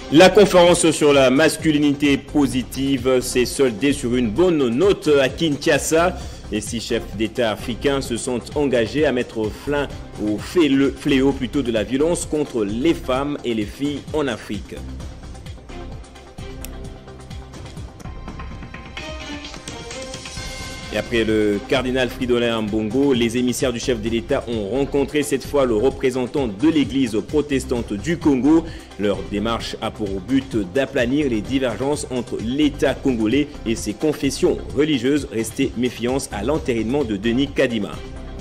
La conférence sur la masculinité positive s'est soldée sur une bonne note à Kinshasa. Les 6 chefs d'État africains se sont engagés à mettre fin au fléau de la violence contre les femmes et les filles en Afrique. Et après le cardinal Fridolin Ambongo, les émissaires du chef de l'État ont rencontré cette fois le représentant de l'église protestante du Congo. Leur démarche a pour but d'aplanir les divergences entre l'État congolais et ses confessions religieuses restées méfiantes à l'entérinement de Denis Kadima.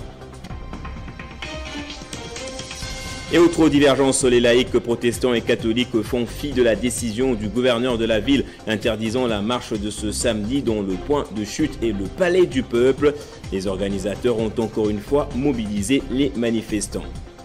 Et autre divergence, les laïcs protestants et catholiques font fi de la décision du gouverneur de la ville interdisant la marche de ce samedi dont le point de chute est le palais du peuple. Les organisateurs ont encore une fois mobilisé les manifestants.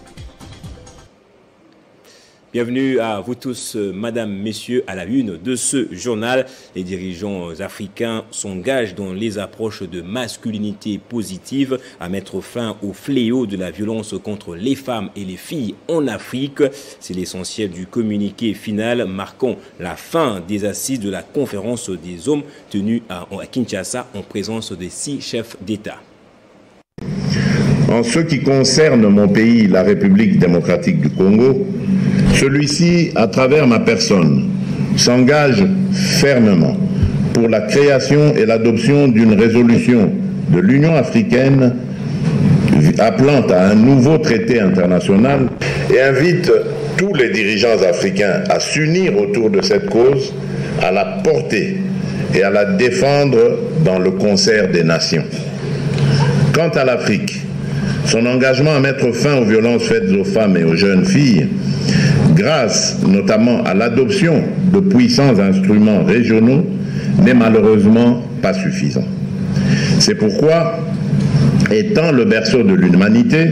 Bienvenue à vous tous, madame, messieurs, à la une de ce journal. Les dirigeants africains s'engagent dans les approches de masculinité positive à mettre fin au fléau de la violence contre les femmes et les filles en Afrique. C'est l'essentiel du communiqué final marquant la fin des assises de la conférence des hommes tenue à Kinshasa en présence des 6 chefs d'État. En ce qui concerne mon pays, la République démocratique du Congo, celui-ci, à travers ma personne, s'engage fermement pour la création et l'adoption d'une résolution de l'Union africaine appelant à un nouveau traité international et invite tous les dirigeants africains à s'unir autour de cette cause, à la porter et à la défendre dans le concert des nations. Quant à l'Afrique, son engagement à mettre fin aux violences faites aux femmes et aux jeunes filles, grâce notamment à l'adoption de puissants instruments régionaux, n'est malheureusement pas suffisant. C'est pourquoi, étant le berceau de l'humanité,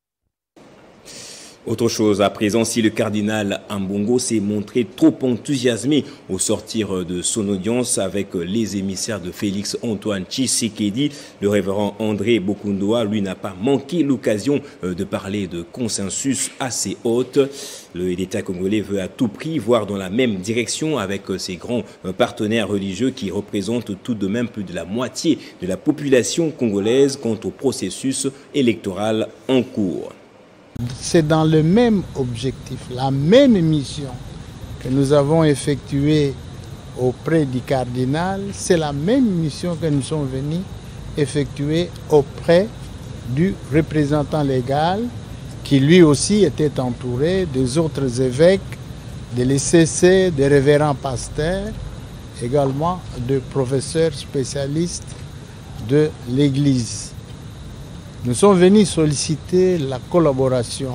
autre chose à présent, si le cardinal Ambongo s'est montré trop enthousiasmé au sortir de son audience avec les émissaires de Félix Antoine Tshisekedi, le révérend André Bokundoa, lui, n'a pas manqué l'occasion de parler de consensus assez haute. L'État congolais veut à tout prix voir dans la même direction avec ses grands partenaires religieux qui représentent tout de même plus de la moitié de la population congolaise quant au processus électoral en cours. C'est dans le même objectif, la même mission que nous avons effectuée auprès du cardinal, c'est la même mission que nous sommes venus effectuer auprès du représentant légal qui lui aussi était entouré des autres évêques, de l'ECC, des révérends pasteurs, également de professeurs spécialistes de l'Église. Nous sommes venus solliciter la collaboration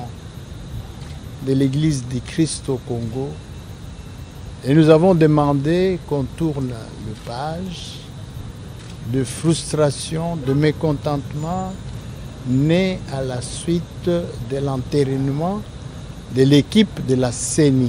de l'Église du Christ au Congo et nous avons demandé qu'on tourne le page de frustration, de mécontentement né à la suite de l'entérinement de l'équipe de la CENI.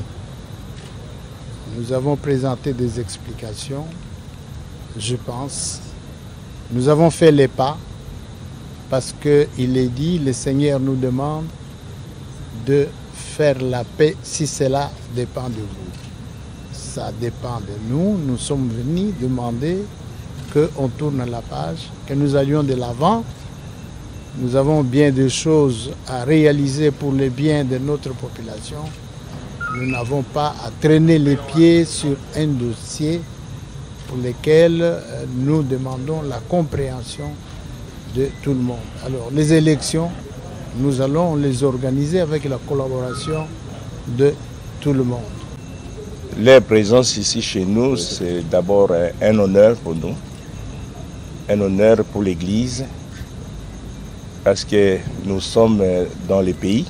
Nous avons présenté des explications, je pense. Nous avons fait les pas. Parce qu'il est dit, le Seigneur nous demande de faire la paix si cela dépend de vous. Ça dépend de nous. Nous sommes venus demander qu'on tourne la page, que nous allions de l'avant. Nous avons bien des choses à réaliser pour le bien de notre population. Nous n'avons pas à traîner les pieds sur un dossier pour lequel nous demandons la compréhension de tout le monde. Alors, les élections, nous allons les organiser avec la collaboration de tout le monde. Leur présence ici chez nous, c'est d'abord un honneur pour nous, un honneur pour l'Église, parce que nous sommes dans le pays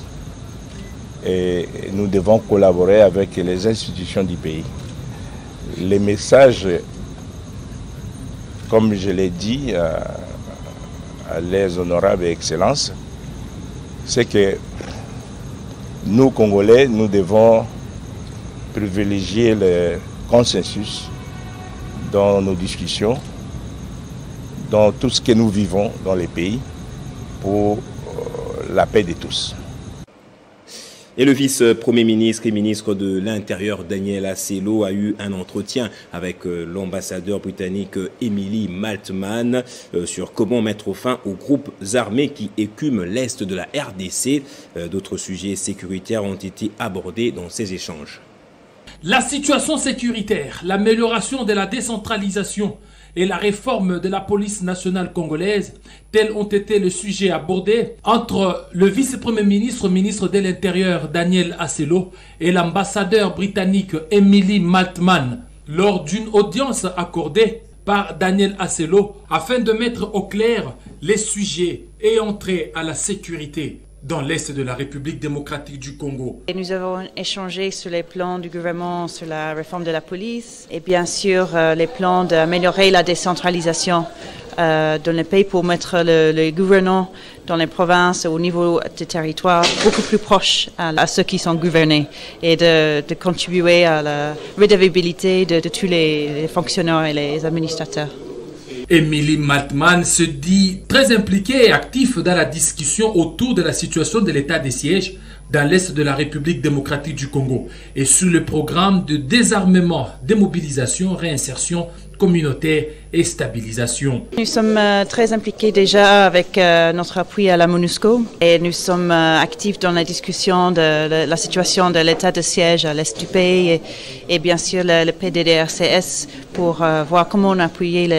et nous devons collaborer avec les institutions du pays. Les messages, comme je l'ai dit, à les honorables et excellences, c'est que nous, Congolais, nous devons privilégier le consensus dans nos discussions, dans tout ce que nous vivons dans les pays, pour la paix de tous. Et le vice-premier ministre et ministre de l'Intérieur Daniel Assello a eu un entretien avec l'ambassadeur britannique Emily Maltman sur comment mettre fin aux groupes armés qui écument l'Est de la RDC. D'autres sujets sécuritaires ont été abordés dans ces échanges. La situation sécuritaire, l'amélioration de la décentralisation et la réforme de la police nationale congolaise, tels ont été les sujets abordés entre le vice-premier ministre, ministre de l'Intérieur Daniel Assello et l'ambassadeur britannique Emily Maltman lors d'une audience accordée par Daniel Assello afin de mettre au clair les sujets ayant trait à la sécurité dans l'Est de la République démocratique du Congo. Et nous avons échangé sur les plans du gouvernement sur la réforme de la police et bien sûr les plans d'améliorer la décentralisation dans le pays pour mettre le gouvernement dans les provinces au niveau des territoires beaucoup plus proche à ceux qui sont gouvernés et de contribuer à la redevabilité de tous les fonctionnaires et les administrateurs. Emily Maltman se dit très impliquée et active dans la discussion autour de la situation de l'état de siège dans l'Est de la République démocratique du Congo et sur le programme de désarmement, démobilisation, réinsertion communautaire et stabilisation. Nous sommes très impliqués déjà avec notre appui à la MONUSCO et nous sommes actifs dans la discussion de la situation de l'état de siège à l'Est du pays et bien sûr le PDDRCS pour voir comment on appuie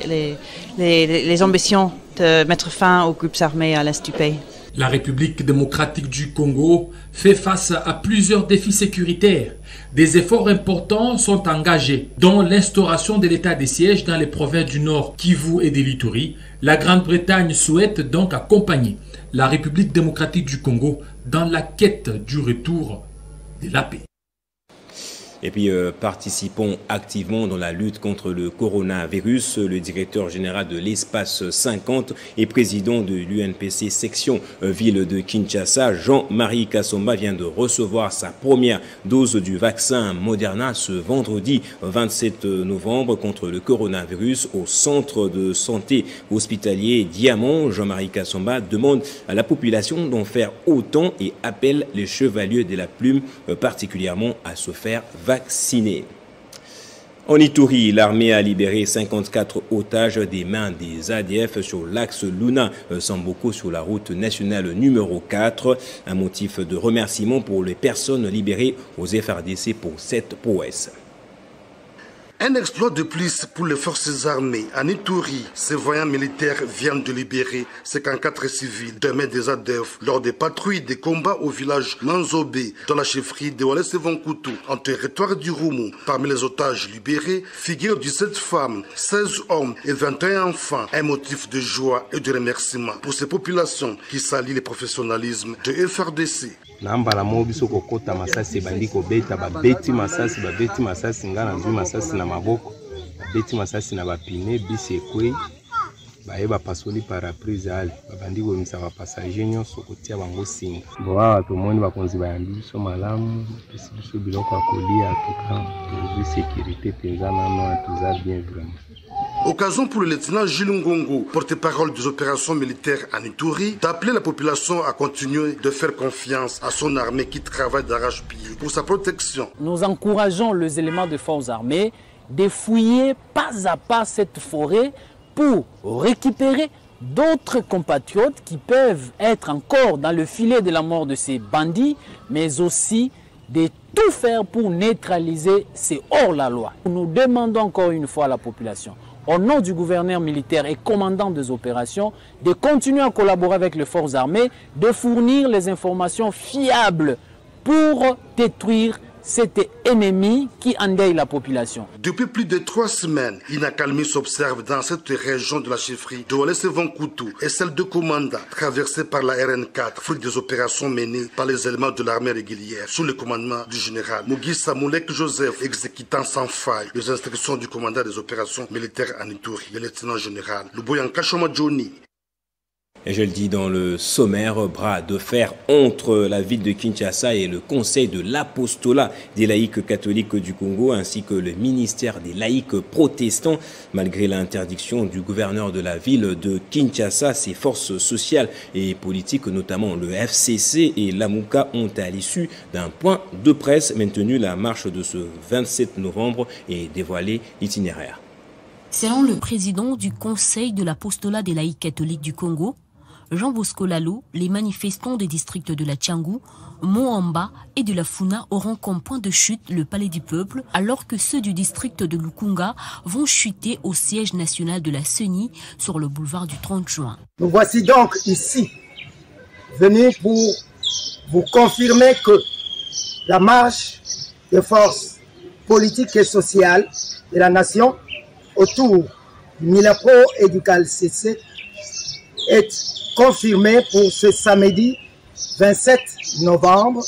les ambitions de mettre fin aux groupes armés à l'Est du pays. La République démocratique du Congo fait face à plusieurs défis sécuritaires. Des efforts importants sont engagés, dont l'instauration de l'état de siège dans les provinces du Nord, Kivu et de l'Ituri. La Grande-Bretagne souhaite donc accompagner la République démocratique du Congo dans la quête du retour de la paix. Et puis participons activement dans la lutte contre le coronavirus. Le directeur général de l'Espace 50 et président de l'UNPC section ville de Kinshasa, Jean-Marie Kassomba, vient de recevoir sa première dose du vaccin Moderna ce vendredi 27 novembre contre le coronavirus au centre de santé hospitalier Diamant. Jean-Marie Kassomba demande à la population d'en faire autant et appelle les chevaliers de la plume particulièrement à se faire vaccinés. En Ituri, l'armée a libéré 54 otages des mains des ADF sur l'axe Luna-Samboko sur la route nationale numéro 4. Un motif de remerciement pour les personnes libérées aux FRDC pour cette prouesse. Un exploit de plus pour les forces armées. En Ituri, ces voyants militaires viennent de libérer 54 civils de main des ADF lors des patrouilles des combats au village Manzobé, dans la chefferie de Walese-Vonkutu, en territoire du Roumou. Parmi les otages libérés figurent 17 femmes, 16 hommes et 21 enfants. Un motif de joie et de remerciement pour ces populations qui s'allient le professionnalisme de FRDC. Nambala mobiso kokota masasi bandiko beta babeti masasi ngana nzui masasi na maboko babeti masasi na bapine bisi ekwe baeba pasoli paraprise ale babandiko misa ba passager nyonso kotia bango singa boa tomoni bakonzi bayambi biso malamu bisi biso biloko akolia tuka pour sécurité penza nano tuza bien vraiment. Occasion pour le lieutenant Gilles Ngongo, porte-parole des opérations militaires en Ituri, d'appeler la population à continuer de faire confiance à son armée qui travaille d'arrache-pied pour sa protection. Nous encourageons les éléments de forces armées de fouiller pas à pas cette forêt pour récupérer d'autres compatriotes qui peuvent être encore dans le filet de la mort de ces bandits, mais aussi de tout faire pour neutraliser ces hors-la-loi. Nous demandons encore une fois à la population, au nom du gouverneur militaire et commandant des opérations, de continuer à collaborer avec les forces armées, de fournir les informations fiables pour détruire cet ennemi qui endeuille la population. Depuis plus de 3 semaines, une accalmie s'observe dans cette région de la chefferie de Walese-Vonkutu et celle de Komanda, traversée par la RN4, fruit des opérations menées par les éléments de l'armée régulière, sous le commandement du général Mugisa Moulek Joseph, exécutant sans faille les instructions du commandant des opérations militaires en Ituri, le lieutenant général Luboyanka Shoma Johnny. Et je le dis dans le sommaire, bras de fer entre la ville de Kinshasa et le conseil de l'apostolat des laïcs catholiques du Congo ainsi que le ministère des laïcs protestants. Malgré l'interdiction du gouverneur de la ville de Kinshasa, ses forces sociales et politiques, notamment le FCC et l'Amouka, ont à l'issue d'un point de presse maintenu la marche de ce 27 novembre et dévoilé l'itinéraire. Selon le président du conseil de l'apostolat des laïcs catholiques du Congo, Jean Bosco Lalo, les manifestants des districts de la Tchangou, Moamba et de la Funa auront comme point de chute le palais du peuple, alors que ceux du district de Lukunga vont chuter au siège national de la CENI sur le boulevard du 30 juin. Nous voici donc ici, venus pour vous confirmer que la marche des forces politiques et sociales de la nation autour du Milapro et du CALCC est confirmé pour ce samedi 27 novembre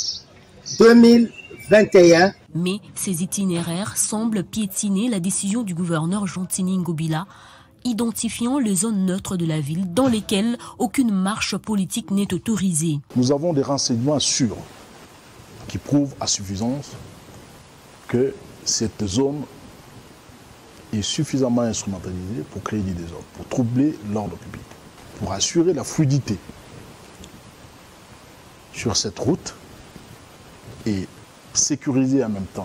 2021. Mais ces itinéraires semblent piétiner la décision du gouverneur Jontini Ngobila, identifiant les zones neutres de la ville dans lesquelles aucune marche politique n'est autorisée. Nous avons des renseignements sûrs qui prouvent à suffisance que cette zone est suffisamment instrumentalisée pour créer des désordres, pour troubler l'ordre public, pour assurer la fluidité sur cette route et sécuriser en même temps,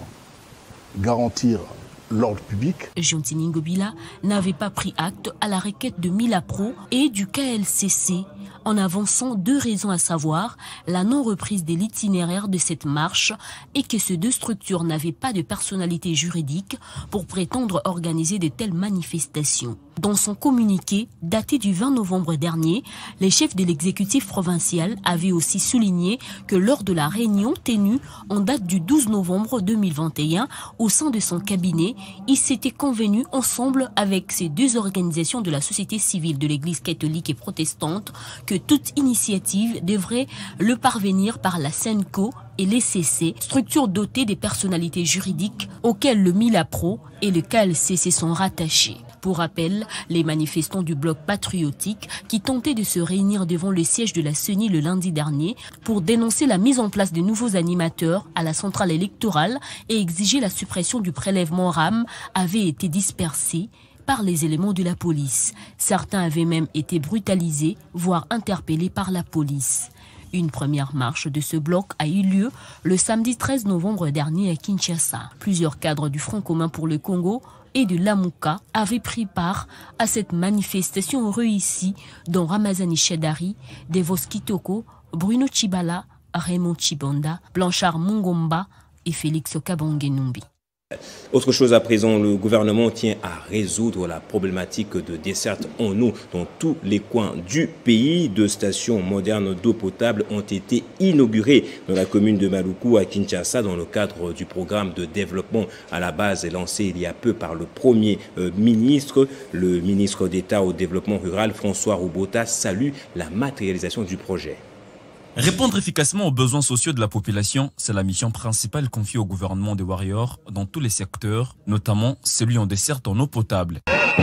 garantir l'ordre public. Jontini Ngobila n'avait pas pris acte à la requête de Milapro et du KLCC en avançant deux raisons, à savoir la non-reprise de l'itinéraire de cette marche et que ces deux structures n'avaient pas de personnalité juridique pour prétendre organiser de telles manifestations. Dans son communiqué daté du 20 novembre dernier, les chefs de l'exécutif provincial avaient aussi souligné que lors de la réunion tenue en date du 12 novembre 2021 au sein de son cabinet, ils s'étaient convenus ensemble avec ces deux organisations de la société civile de l'Église catholique et protestante que toute initiative devrait le parvenir par la SENCO et l'ECC, structures dotées des personnalités juridiques auxquelles le Milapro et le KLCC sont rattachés. Pour rappel, les manifestants du bloc patriotique qui tentaient de se réunir devant le siège de la CENI le lundi dernier pour dénoncer la mise en place de nouveaux animateurs à la centrale électorale et exiger la suppression du prélèvement RAM avaient été dispersés par les éléments de la police. Certains avaient même été brutalisés, voire interpellés par la police. Une première marche de ce bloc a eu lieu le samedi 13 novembre dernier à Kinshasa. Plusieurs cadres du Front commun pour le Congo et de l'Amouka avaient pris part à cette manifestation réussie, dont Ramazani Chedari, Devos Kitoko, Bruno Chibala, Raymond Chibonda, Blanchard Mungomba et Félix Kabongenumbi. Autre chose à présent, le gouvernement tient à résoudre la problématique de desserte en eau dans tous les coins du pays. Deux stations modernes d'eau potable ont été inaugurées dans la commune de Maluku à Kinshasa dans le cadre du programme de développement à la base lancé il y a peu par le Premier ministre. Le ministre d'État au développement rural, François Roubota, salue la matérialisation du projet. Répondre efficacement aux besoins sociaux de la population, c'est la mission principale confiée au gouvernement des Warriors dans tous les secteurs, notamment celui en desserte en eau potable.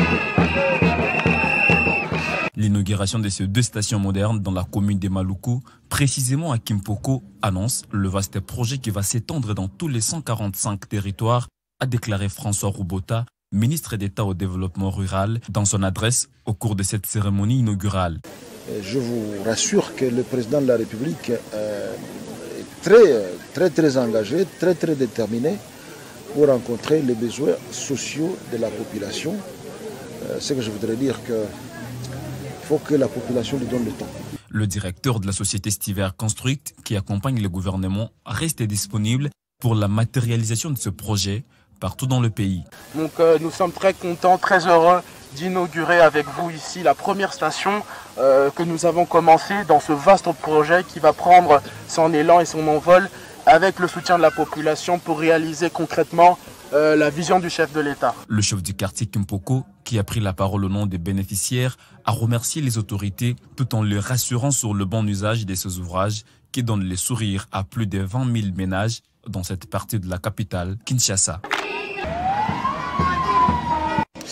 L'inauguration de ces deux stations modernes dans la commune de Maluku, précisément à Kimpoko, annonce le vaste projet qui va s'étendre dans tous les 145 territoires, a déclaré François Roubota, ministre d'État au développement rural, dans son adresse au cours de cette cérémonie inaugurale. Je vous rassure que le président de la République est très engagé, très déterminé pour rencontrer les besoins sociaux de la population. Ce que je voudrais dire qu'il faut que la population lui donne le temps. Le directeur de la société Stiver Construct, qui accompagne le gouvernement, reste disponible pour la matérialisation de ce projet partout dans le pays. Donc nous sommes très contents, très heureux d'inaugurer avec vous ici la première station que nous avons commencé dans ce vaste projet qui va prendre son élan et son envol avec le soutien de la population pour réaliser concrètement la vision du chef de l'État. Le chef du quartier Kimpoko, qui a pris la parole au nom des bénéficiaires, a remercié les autorités tout en les rassurant sur le bon usage de ces ouvrages qui donnent le sourire à plus de 20 000 ménages dans cette partie de la capitale, Kinshasa.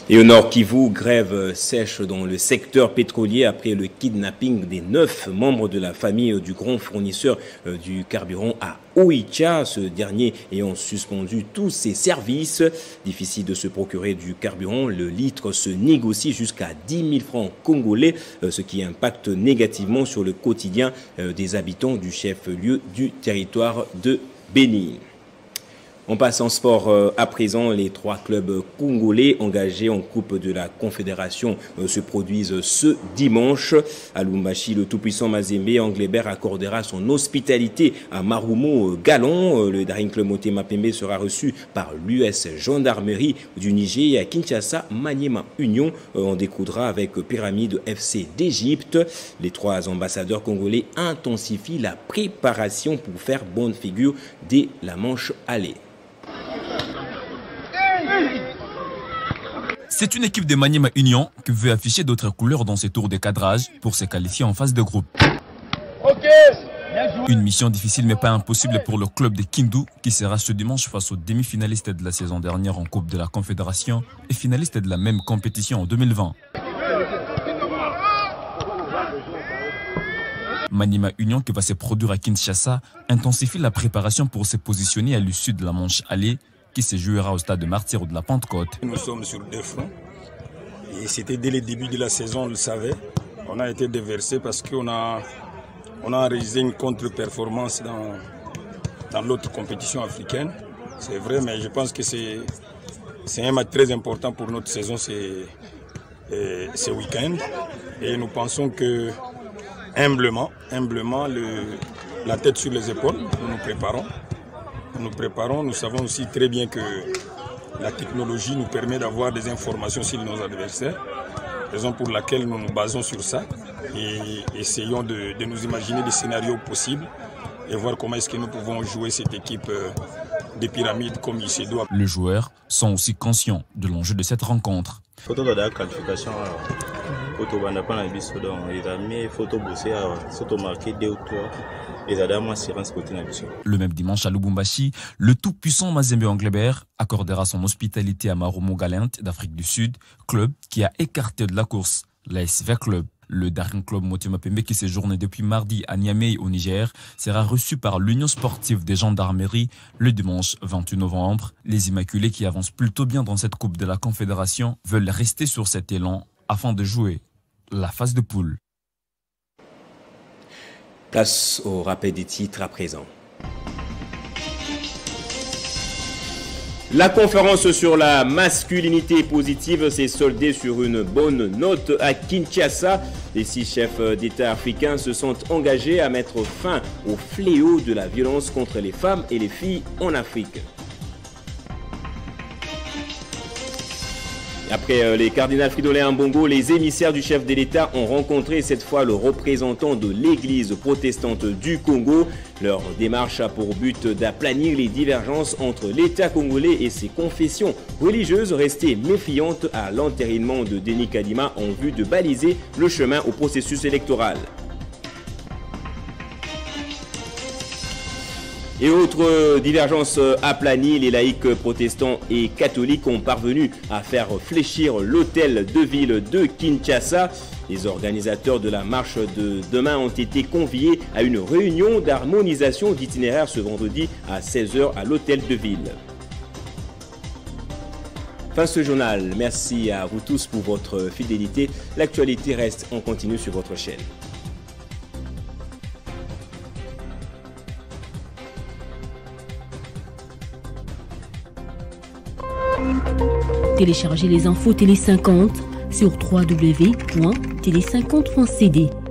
Et au Nord Kivu, grève sèche dans le secteur pétrolier après le kidnapping des 9 membres de la famille du grand fournisseur du carburant à Oicha, ce dernier ayant suspendu tous ses services. Difficile de se procurer du carburant, le litre se négocie jusqu'à 10 000 francs congolais, ce qui impacte négativement sur le quotidien des habitants du chef-lieu du territoire de Beni. On passe en sport à présent. Les 3 clubs congolais engagés en Coupe de la Confédération se produisent ce dimanche. À Lubumbashi, le tout-puissant Mazembe Anglebert accordera son hospitalité à Marumo Galon. Le Daring Club Motema Pembe sera reçu par l'US Gendarmerie du Niger et à Kinshasa, Maniema Union en découdra avec Pyramide FC d'Égypte. Les 3 ambassadeurs congolais intensifient la préparation pour faire bonne figure dès la manche aller. C'est une équipe de Maniema Union qui veut afficher d'autres couleurs dans ses tours de cadrage pour se qualifier en phase de groupe. Une mission difficile mais pas impossible pour le club de Kindu qui sera ce dimanche face aux demi-finalistes de la saison dernière en Coupe de la Confédération et finalistes de la même compétition en 2020. Maniema Union qui va se produire à Kinshasa intensifie la préparation pour se positionner à l'issue de la manche allée qui se jouera au stade de Martyrs de la Pentecôte. Nous sommes sur 2 fronts et c'était dès le début de la saison, on le savait. On a été déversé parce qu'on a réalisé une contre-performance dans l'autre compétition africaine. C'est vrai, mais je pense que c'est un match très important pour notre saison ce week-end. Et nous pensons que humblement, la tête sur les épaules, nous préparons. Nous savons aussi très bien que la technologie nous permet d'avoir des informations sur nos adversaires, raison pour laquelle nous nous basons sur ça et essayons de nous imaginer des scénarios possibles et voir comment est-ce que nous pouvons jouer cette équipe des pyramides comme il se doit. Les joueurs sont aussi conscients de l'enjeu de cette rencontre. Photo de la qualification, photo banapana biso donc il a mis photo bossé photo marqué 2 ou 3. Le même dimanche à Lubumbashi, le tout-puissant Mazembe Anglebert accordera son hospitalité à Marumo Galent d'Afrique du Sud, club qui a écarté de la course l'ASV Club. Le Daring Club Motema Pembe qui séjourne depuis mardi à Niamey au Niger sera reçu par l'Union sportive des gendarmeries le dimanche 28 novembre. Les Immaculés qui avancent plutôt bien dans cette Coupe de la Confédération veulent rester sur cet élan afin de jouer la phase de poule. Place au rappel des titres à présent. La conférence sur la masculinité positive s'est soldée sur une bonne note à Kinshasa. Les 6 chefs d'État africains se sont engagés à mettre fin au fléau de la violence contre les femmes et les filles en Afrique. Après les cardinals Fridolin Ambongo, les émissaires du chef de l'État ont rencontré cette fois le représentant de l'Église protestante du Congo. Leur démarche a pour but d'aplanir les divergences entre l'État congolais et ses confessions religieuses restées méfiantes à l'entérinement de Denis Kadima en vue de baliser le chemin au processus électoral. Et autre divergence aplanie, les laïcs protestants et catholiques ont parvenu à faire fléchir l'hôtel de ville de Kinshasa. Les organisateurs de la marche de demain ont été conviés à une réunion d'harmonisation d'itinéraire ce vendredi à 16 h à l'hôtel de ville. Fin de ce journal. Merci à vous tous pour votre fidélité. L'actualité reste en continu sur votre chaîne. Téléchargez les infos Télé 50 sur www.tele50.cd.